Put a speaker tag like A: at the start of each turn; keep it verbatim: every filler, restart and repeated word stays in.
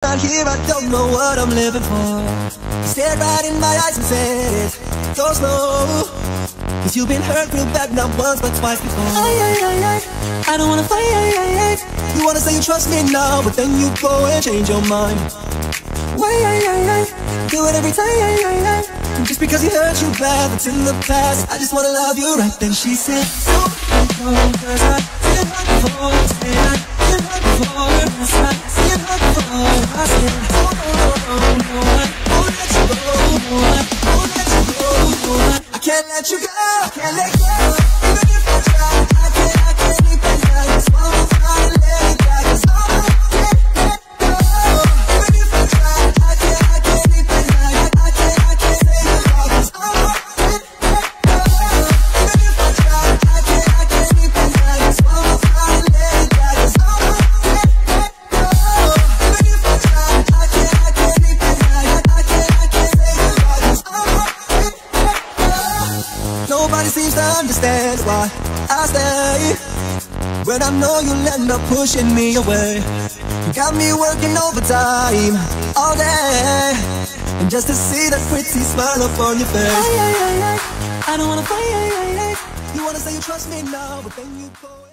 A: not here, I don't know what I'm living for. You stared right in my eyes and said it, go slow, cause you've been hurt real bad, not once but twice before. Ay, ay, ay, ay, I don't wanna fight, ay, ay, ay. You wanna say you trust me now, but then you go and change your mind. Why, ay, ay, ay, do it every time, ay, ay, ay. Just because you hurt you bad, it's in the past. I just wanna love you right. Then she said, so cause I did not before, said I did not before, I said I did not before, I said, oh, no, no, no, I won't let you go, no, I won't let you go, no, I can't let you go, I can't let go, even if I try, I can't, I can't sleep at night, just wanna try and let it die, cause oh, I can't let go, even if I try, I can't, I can't sleep at night, I can't, I can't say goodbye, cause oh, I can't let go, even if I try, I can't, I can't sleep at night, just wanna try and let it die, cause oh, I can't let go, even if I try, I can't, I can't sleep at night, I can't, I can't say goodbye, cause oh, I can't let go. Nobody seems to understand why I stay when I know you'll end up pushing me away. You got me working overtime all day, and just to see that pretty smile up on your face. Ay, ay, ay, ay. I don't wanna fight, ay, ay, ay. You wanna say you trust me now, but then you go